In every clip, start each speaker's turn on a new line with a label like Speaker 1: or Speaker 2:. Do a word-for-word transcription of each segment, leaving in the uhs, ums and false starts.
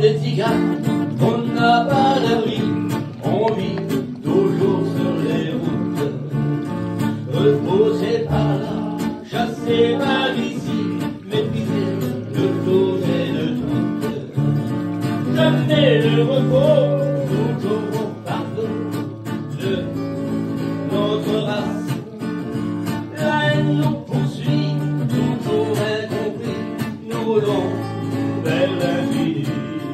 Speaker 1: les cigares, on n'a pas d'abri, on vit toujours sur les routes. Reposez par là, chassez par ici, méprisez de tout et de tout. Jamais le repos, toujours au fardeau de notre race. La haine nous poursuit, toujours incompris, nous roulons vers l'infini.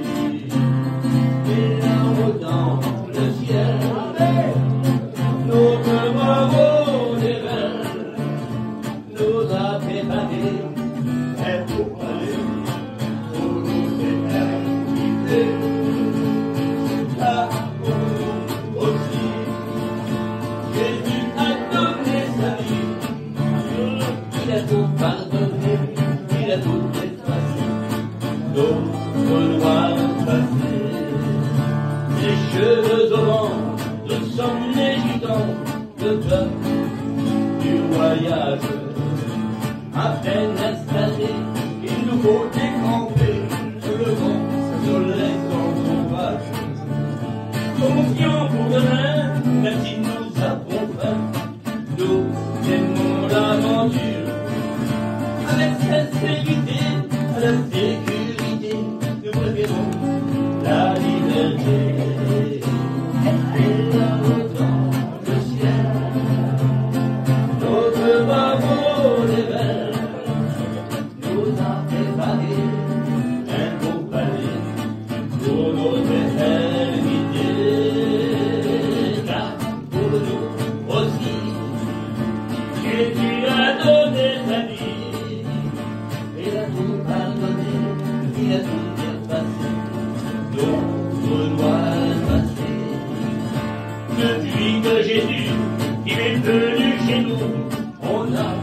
Speaker 1: Et là-haut dans le ciel, notre bravo d'éveil nous a préparé un beau palais pour nous éternités. Là pour nous aussi, Jésus a donné sa vie. Il a tout pardonné, il a tout effacé, notre droit passé. Les cheveux au vent, nous sommes les gitans, le peuple du voyage. À peine installé, il nous faut décamper sur le vent, sur les ondes sauvages. Confiants pour demain, même si nous avons faim, nous aimons l'aventure. Avec sincérité, à la sécurité, nous préférons la liberté. Et là-haut dans le ciel, notre bravo d'éveil nous a préparé un beau palais pour notre éternité. Car pour nous aussi, Jésus a donné sa vie. Il a tout pardonné, il a tout effacé, notre droit passé. Depuis que Jésus il est venu chez nous, on a